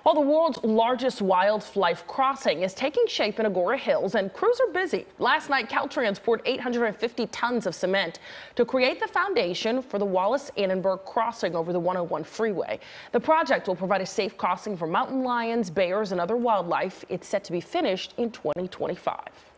Well, the world's largest wildlife crossing is taking shape in Agoura Hills, and crews are busy. Last night, Caltrans poured 850 tons of cement to create the foundation for the Wallis Annenberg crossing over the 101 freeway. The project will provide a safe crossing for mountain lions, bears, and other wildlife. It's set to be finished in 2025.